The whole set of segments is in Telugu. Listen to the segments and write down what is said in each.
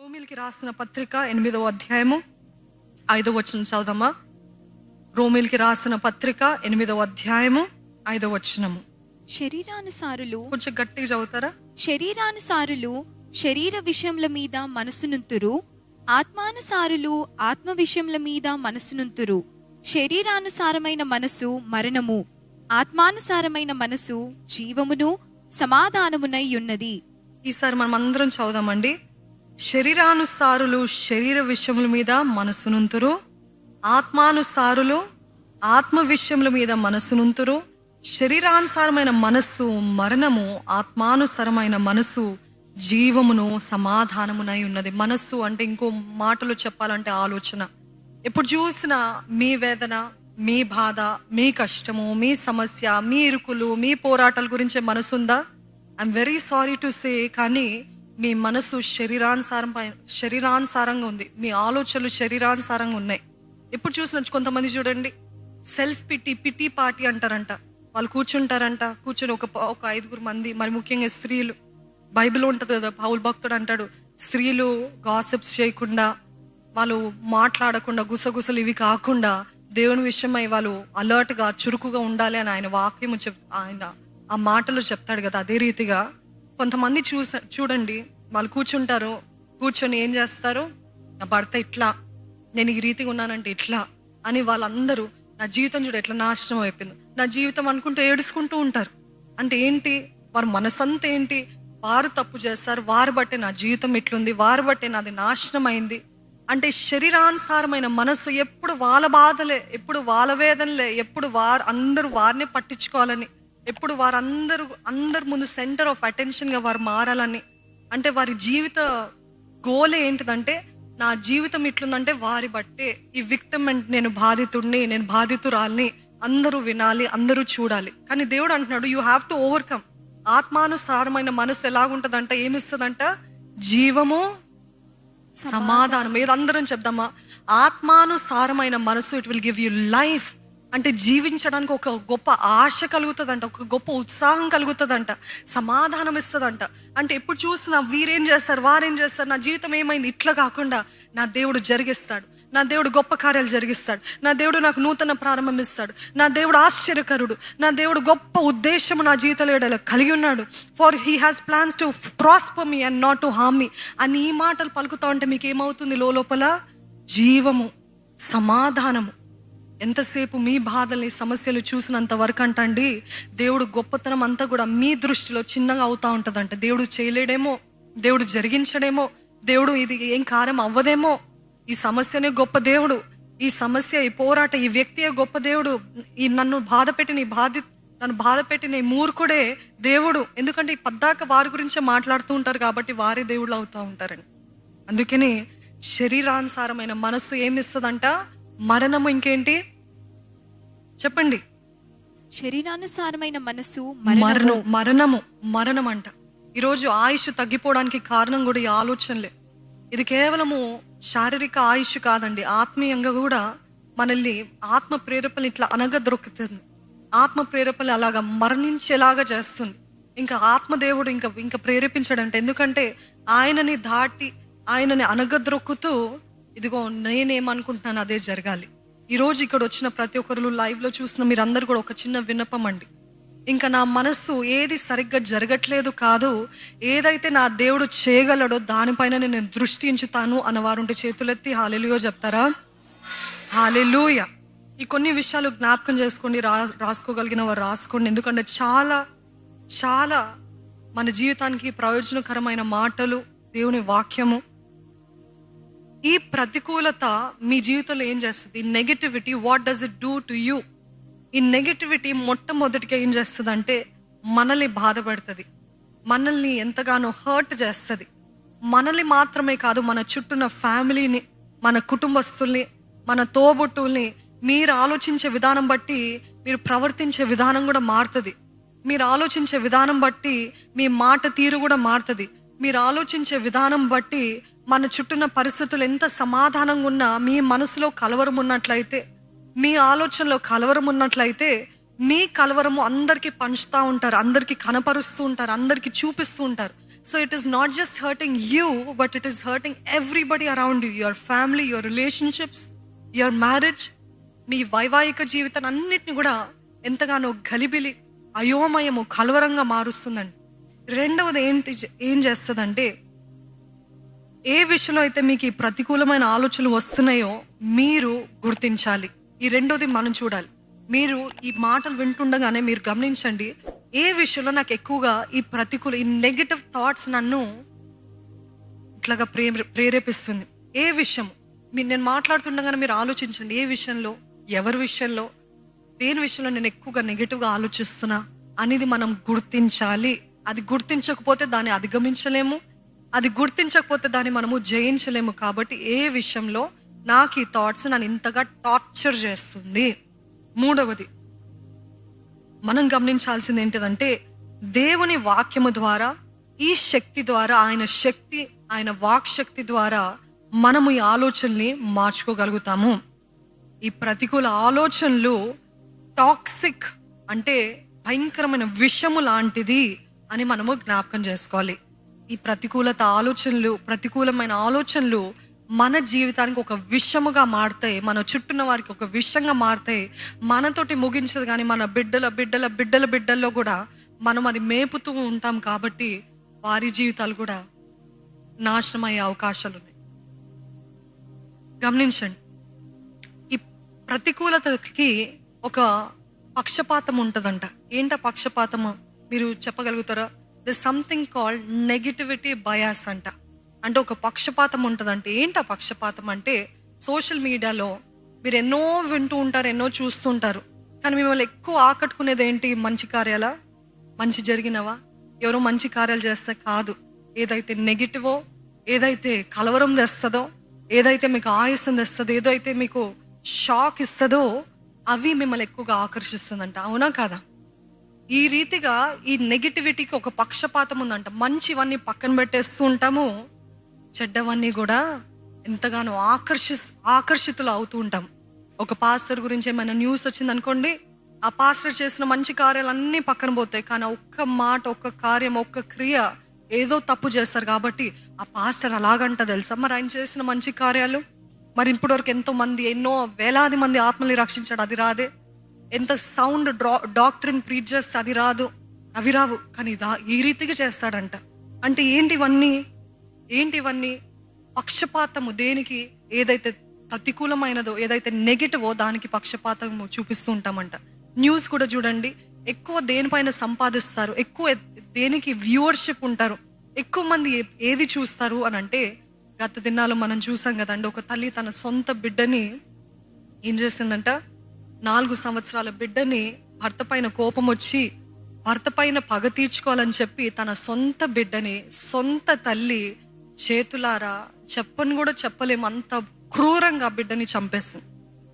రోమీలకి రాసిన పత్రిక 8వ అధ్యాయము 5వ వచనం చదువుదామా. రోమీలకి రాసిన పత్రిక 8వ అధ్యాయము 5వ వచనము. శరీరానుసారులు, కొంచెం గట్టిగా చదువుతారా? శరీరానుసారులు శరీర విషయముల మీద మనసునుంతురు, ఆత్మానుసారులు ఆత్మ విషయముల మీద మనసునుంతురు. శరీరానుసారమైన మనసు మరణము, ఆత్మానుసారమైన మనసు జీవమును సమాధానమునై ఉన్నది. ఈసారి మనం అందరం చదువుదామండి. శరీరానుసారులు శరీర విషయముల మీద మనసునుంతురు, ఆత్మానుసారులు ఆత్మ విషయముల మీద మనసునుంతురు. శరీరానుసారమైన మనస్సు మరణము, ఆత్మానుసారమైన మనసు జీవమును సమాధానమునై ఉన్నది. మనస్సు అంటే ఇంకో మాటలు చెప్పాలంటే ఆలోచన. ఎప్పుడు చూసినా మీ వేదన, మీ బాధ, మీ కష్టము, మీ సమస్య, మీ ఇరుకులు, మీ పోరాటాల గురించే మనసు ఉందా? I'm very sorry to say, కానీ మీ మనసు శరీరానుసారంగా ఉంది. మీ ఆలోచనలు శరీరానుసారంగా ఉన్నాయి. ఎప్పుడు చూసిన కొంతమంది చూడండి, సెల్ఫ్ పిటీ పార్టీ అంటారంట. వాళ్ళు కూర్చుంటారంట, కూర్చొని ఒక 5 మంది, మరి ముఖ్యంగా స్త్రీలు, బైబిల్ ఉంటుంది కదా, పౌలు భక్తుడు అంటాడు, స్త్రీలు గాసిప్స్ చేయకుండా, వాళ్ళు మాట్లాడకుండా, గుసగుసలు ఇవి కాకుండా దేవుని విషయమై వాళ్ళు అలర్ట్గా చురుకుగా ఉండాలి అని ఆయన వాక్యము ఆయన ఆ మాటలు చెప్తాడు కదా. అదే రీతిగా కొంతమంది చూడండి, వాళ్ళు కూర్చుంటారు, కూర్చొని ఏం చేస్తారు, నా భర్త ఇట్లా, నేను ఈ రీతిగా ఉన్నానంటే ఇట్లా అని వాళ్ళందరూ, నా జీవితం చూడ ఎట్లా నాశనం అయిపోయింది, నా జీవితం అనుకుంటూ ఏడుచుకుంటూ ఉంటారు. అంటే ఏంటి, వారి మనసంతా ఏంటి, వారు తప్పు చేస్తారు, వారు బట్టే నా జీవితం ఇట్లుంది, వారు బట్టే నాది నాశనం అయింది. అంటే శరీరానుసారమైన మనసు ఎప్పుడు వాళ్ళ బాధలే, ఎప్పుడు వాళ్ళ వేదనలే, ఎప్పుడు అందరూ వారిని పట్టించుకోవాలని, ఎప్పుడు అందరు ముందు సెంటర్ ఆఫ్ అటెన్షన్గా వారు మారాలని. అంటే వారి జీవిత గోల్ ఏంటిదంటే, నా జీవితం ఇట్లుందంటే వారి బట్టే, ఈ విక్టిమ్ అంటే నేను బాధితుడిని, నేను బాధితురాల్ని, అందరూ వినాలి, అందరూ చూడాలి. కానీ దేవుడు అంటున్నాడు, యూ హ్యావ్ టు ఓవర్కమ్. ఆత్మానుసారమైన మనసు ఎలాగుంటుందంట, ఏమిస్తుందంట, జీవము సమాధానం. ఏదో అందరం చెప్దామా, ఆత్మానుసారమైన మనసు it will give you life. అంటే జీవించడానికి ఒక గొప్ప ఆశ కలుగుతుందంట, ఒక గొప్ప ఉత్సాహం కలుగుతుందంట, సమాధానం ఇస్తుందంట. అంటే ఎప్పుడు చూసినా వీరేం చేస్తారు, వారేం చేస్తారు, నా జీవితం ఏమైంది, ఇట్లా కాకుండా నా దేవుడు జరిగిస్తాడు, నా దేవుడు గొప్ప కార్యాలు జరిగిస్తాడు, నా దేవుడు నాకు నూతన ప్రారంభం ఇస్తాడు, నా దేవుడు ఆశ్చర్యకరుడు, నా దేవుడు గొప్ప ఉద్దేశము నా జీవితంలో కలిగి ఉన్నాడు. For he has plans to prosper me and not to harm me అని ఈ మాటలు పలుకుతా ఉంటే మీకు ఏమవుతుంది, లోపల జీవము, సమాధానము. ఎంతసేపు మీ బాధల్ని, సమస్యలు చూసినంత వరకు అంటండి, దేవుడు గొప్పతనం అంతా కూడా మీ దృష్టిలో చిన్నగా అవుతా ఉంటుందంట. దేవుడు చేయలేడేమో, దేవుడు జరిగించడేమో, దేవుడు ఇది ఏం కార్యం అవ్వదేమో, ఈ సమస్యనే గొప్ప దేవుడు, ఈ సమస్య, ఈ పోరాట, ఈ వ్యక్తియే గొప్ప దేవుడు, ఈ నన్ను బాధ పెట్టిన ఈ మూర్ఖుడే దేవుడు. ఎందుకంటే ఈ పద్దాక వారి గురించే మాట్లాడుతూ ఉంటారు కాబట్టి వారే దేవుళ్ళు అవుతూ ఉంటారని. అందుకని శరీరానుసారమైన మనస్సు ఏమిస్తుందంట, మరణము. ఇంకేంటి చెప్పండి, శరీరానుసారమైన మనసు మరణం అంట. ఈరోజు ఆయుష్ తగ్గిపోవడానికి కారణం కూడా ఈ ఆలోచనలే. ఇది కేవలము శారీరక ఆయుష్ కాదండి, ఆత్మీయంగా కూడా మనల్ని ఆత్మ ప్రేరేపణ ఇట్లా అనగదొరుకుతుంది. ఆత్మ ప్రేరేపణ అలాగా మరణించేలాగా చేస్తుంది. ఇంకా ఆత్మదేవుడు ఇంకా ప్రేరేపించాడంటే, ఎందుకంటే ఆయనని దాటి ఆయనని అనగద్రొక్కుతూ, ఇదిగో నేనేమనుకుంటున్నాను అదే జరగాలి. ఈరోజు ఇక్కడ వచ్చిన ప్రతి ఒక్కరు, లైవ్లో చూసిన మీరందరూ కూడా ఒక చిన్న విన్నపం అండి. ఇంకా నా మనస్సు ఏది సరిగ్గా జరగట్లేదు కాదు, ఏదైతే నా దేవుడు చేయగలడో దానిపైన నేను దృష్టి ఉంచుతాను అన్నవారుంటే చేతులెత్తి హల్లెలూయా చెప్తారా? హల్లెలూయా. ఈ కొన్ని విషయాలు జ్ఞాపకం చేసుకోండి, రాసుకోగలిగిన వారు రాసుకోండి. ఎందుకంటే చాలా చాలా మన జీవితానికి ప్రయోజనకరమైన మాటలు, దేవుని వాక్యము. ఈ ప్రతికూలత మీ జీవితంలో ఏం చేస్తుంది, negativity, what does it do to you? ఈ నెగటివిటీ మొట్టమొదటిగా ఏం చేస్తుంది అంటే, మనల్ని బాధపడుతుంది, మనల్ని ఎంతగానో హర్ట్ చేస్తుంది. మనల్ని మాత్రమే కాదు, మన చుట్టూన్న ఫ్యామిలీని, మన కుటుంబస్తుల్ని, మన తోబుట్టుల్ని. మీరు ఆలోచించే విధానం బట్టి మీరు ప్రవర్తించే విధానం కూడా మారుతుంది. మీరు ఆలోచించే విధానం బట్టి మీ మాట తీరు కూడా మారుతుంది. మీరు ఆలోచించే విధానం బట్టి మన చుట్టూన్న పరిస్థితులు ఎంత సమాధానంగా ఉన్నా, మీ మనసులో కలవరం ఉన్నట్లయితే, మీ ఆలోచనలో కలవరం ఉన్నట్లయితే, మీ కలవరము అందరికీ పంచుతూ ఉంటారు, అందరికీ కనపరుస్తూ ఉంటారు, అందరికీ చూపిస్తూ ఉంటారు. So it is not just hurting you, but it is hurting everybody around you, your family, your relationships, your marriage, మీ వైవాహిక జీవితాన్ని అన్నిటిని కూడా ఎంతగానో గలిబిలి, అయోమయము, కలవరంగా మారుస్తుందండి. రెండవది ఏం చేస్తుందంటే, ఏ విషయంలో అయితే మీకు ఈ ప్రతికూలమైన ఆలోచనలు వస్తున్నాయో మీరు గుర్తించాలి. ఈ రెండోది మనం చూడాలి. మీరు ఈ మాటలు వింటుండగానే మీరు గమనించండి, ఏ విషయంలో నాకు ఎక్కువగా ఈ నెగటివ్ థాట్స్ నన్ను ఇట్లాగా ప్రేరేపిస్తుంది. ఏ విషయం నేను మాట్లాడుతుండగానే మీరు ఆలోచించండి, ఏ విషయంలో, ఎవరి విషయంలో, దేని విషయంలో నేను ఎక్కువగా నెగిటివ్గా ఆలోచిస్తున్నా అనేది మనం గుర్తించాలి. అది గుర్తించకపోతే దాన్ని అధిగమించలేము, అది గుర్తించకపోతే దాన్ని మనము జయించలేము. కాబట్టి ఏ విషయంలో నాకు ఈ థాట్స్ నన్ను ఇంతగా టార్చర్ చేస్తుంది. మూడవది మనం గమనించాల్సింది ఏంటిదంటే, దేవుని వాక్యము ద్వారా, ఈ శక్తి ద్వారా, ఆయన వాక్ శక్తి ద్వారా మనము ఈ ఆలోచనల్ని మార్చుకోగలుగుతాము. ఈ ప్రతికూల ఆలోచనలు టాక్సిక్ అంటే భయంకరమైన విషము లాంటిది అని మనము జ్ఞాపకం చేసుకోవాలి. ఈ ప్రతికూలమైన ఆలోచనలు మన జీవితానికి ఒక విషముగా మారుతాయి, మన చుట్టూన్న వారికి ఒక విషంగా మారుతాయి. మనతోటి ముగించదు కానీ మన బిడ్డల్లో కూడా మనం అది మేపుతూ ఉంటాం. కాబట్టి వారి జీవితాలు కూడా నాశనం అయ్యే అవకాశాలు ఉన్నాయి. గమనించండి, ఈ ప్రతికూలతకి ఒక పక్షపాతం ఉంటుందంట. ఏంట పక్షపాతము మీరు చెప్పగలుగుతారా? The something called negativity bias అంట. అంటే ఒక పక్షపాతం ఉంటుందంటే ఏంటి ఆ పక్షపాతం అంటే, సోషల్ మీడియాలో మీరు ఎన్నో వింటూ ఉంటారు, ఎన్నో చూస్తుంటారు, కానీ మిమ్మల్ని ఎక్కువ ఆకట్టుకునేది ఏంటి? మంచి కార్యాలా, మంచి జరిగినవా, ఎవరో మంచి కార్యాలు చేస్తే కాదు. ఏదైతే నెగిటివో, ఏదైతే కలవరం తెస్తుందో, ఏదైతే మీకు ఆయాసం తెస్తుందో, ఏదైతే మీకు షాక్ ఇస్తుందో అవి మిమ్మల్ని ఎక్కువగా ఆకర్షిస్తుందంట. అవునా కాదా? ఈ రీతిగా ఈ నెగిటివిటీకి ఒక పక్షపాతం ఉందంట. మంచివన్నీ పక్కన పెట్టేస్తూ ఉంటాము, చెడ్డవన్నీ కూడా ఎంతగానో ఆకర్షితులు అవుతూ ఉంటాం. ఒక పాస్టర్ గురించి ఏమైనా న్యూస్ వచ్చింది అనుకోండి, ఆ పాస్టర్ చేసిన మంచి కార్యాలన్నీ పక్కన పోతాయి, కానీ ఒక్క మాట, ఒక్క కార్యం, ఒక్క క్రియ ఏదో తప్పు చేస్తారు కాబట్టి ఆ పాస్టర్ అలాగంట తెలుసా. మరి ఆయన చేసిన మంచి కార్యాలు, మరి ఇప్పటివరకు ఎన్నో వేలాది మంది ఆత్మల్ని రక్షించాడు, అది రాదే. ఎంత సౌండ్ డాక్టరీన్ ప్రీచ్ చేస్తే అది రాదు, అవి రావు, కానీ ఈ రీతిగా చేస్తాడంట. అంటే ఏంటివన్నీ పక్షపాతము. దేనికి? ఏదైతే ప్రతికూలమైనదో, ఏదైతే నెగిటివో దానికి పక్షపాతము చూపిస్తూ ఉంటామంట. న్యూస్ కూడా చూడండి, ఎక్కువ దేనిపైన సంపాదిస్తారు, ఎక్కువ దేనికి వ్యూవర్షిప్ ఉంటారు, ఎక్కువ మంది ఏది చూస్తారు అని అంటే, గత దినాల్లో మనం చూసాం కదండి, ఒక తల్లి తన సొంత బిడ్డని ఏం చేసిందంట, 4 సంవత్సరాల బిడ్డని భర్త పైన కోపం వచ్చి భర్త పైన పగ తీర్చుకోవాలని చెప్పి తన సొంత బిడ్డని సొంత తల్లి చేతులారా చెప్పని కూడా చెప్పలేము అంత క్రూరంగా బిడ్డని చంపేసింది.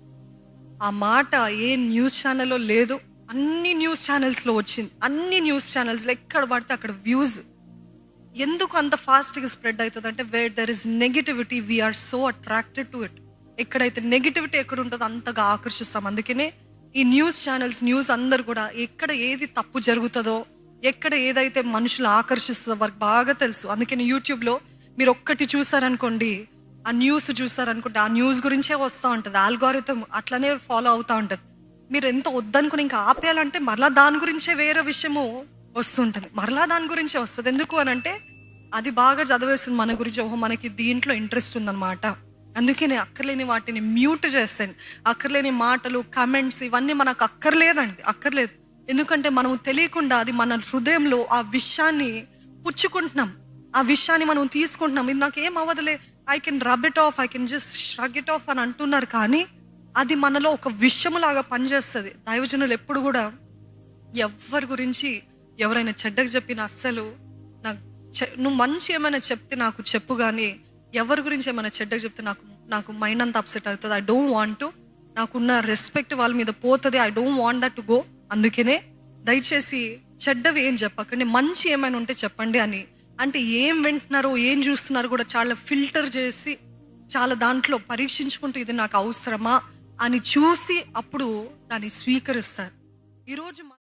ఆ మాట ఏ న్యూస్ ఛానల్లో లేదు, అన్ని న్యూస్ ఛానల్స్లో వచ్చింది. అన్ని న్యూస్ ఛానల్స్లో ఎక్కడ పడితే అక్కడ వ్యూస్. ఎందుకు అంత ఫాస్ట్గా స్ప్రెడ్ అవుతుంది అంటే, where there is negativity we're so attracted to it. ఎక్కడైతే నెగిటివిటీ ఎక్కడ ఉంటుందో అంతగా ఆకర్షిస్తాం. అందుకనే ఈ న్యూస్ ఛానల్స్, న్యూస్ అందరు కూడా ఎక్కడ ఏది తప్పు జరుగుతుందో, ఎక్కడ ఏదైతే మనుషులు ఆకర్షిస్తుందో వారికి బాగా తెలుసు. అందుకని యూట్యూబ్లో మీరు ఒక్కటి చూసారనుకోండి, ఆ న్యూస్ చూసారనుకుంటే ఆ న్యూస్ గురించే వస్తూ ఉంటుంది, ఆల్గోరిథం అట్లనే ఫాలో అవుతూ ఉంటుంది. మీరు ఎంత వద్దనుకుని ఇంకా ఆపేయాలంటే మరలా దాని గురించే వేరే విషయము వస్తుంటుంది, మరలా దాని గురించే వస్తుంది. ఎందుకు అని అంటే అది బాగా చదివేస్తుంది మన గురించి, ఓహో మనకి దీంట్లో ఇంట్రెస్ట్ ఉందన్నమాట. అందుకని అక్కర్లేని వాటిని మ్యూట్ చేస్తాను. అక్కర్లేని మాటలు, కమెంట్స్ ఇవన్నీ మనకు అక్కర్లేదు. ఎందుకంటే మనం తెలియకుండా అది మన హృదయంలో ఆ విషయాన్ని పుచ్చుకుంటున్నాం, ఆ విషయాన్ని మనం తీసుకుంటున్నాం. ఇది నాకేం అవ్వదులే, I can rub it off, I can just shrug it off అని అంటున్నారు, కానీ అది మనలో ఒక విషయములాగా పనిచేస్తుంది. దైవజనులు ఎప్పుడు కూడా ఎవరి గురించి ఎవరైనా చెడ్డగా చెప్పిన అస్సలు నువ్వు మంచి ఏమైనా చెప్తే నాకు చెప్పు, కానీ ఎవరి గురించి ఏమైనా చెడ్డగా చెప్తే నాకు మైండ్ అంతా అప్సెట్ అవుతుంది. ఐ డోంట్ వాంట్ టు, నాకున్న రెస్పెక్ట్ వాళ్ళ మీద పోతుంది. I don't want that to go. అందుకనే దయచేసి చెడ్డవి ఏం చెప్పకండి, మంచి ఏమైనా ఉంటే చెప్పండి అని. అంటే ఏం వింటున్నారో, ఏం చూస్తున్నారో కూడా చాలా ఫిల్టర్ చేసి, చాలా దాంట్లో పరీక్షించుకుంటూ ఇది నాకు అవసరమా అని చూసి అప్పుడు దాన్ని స్వీకరిస్తారు. ఈరోజు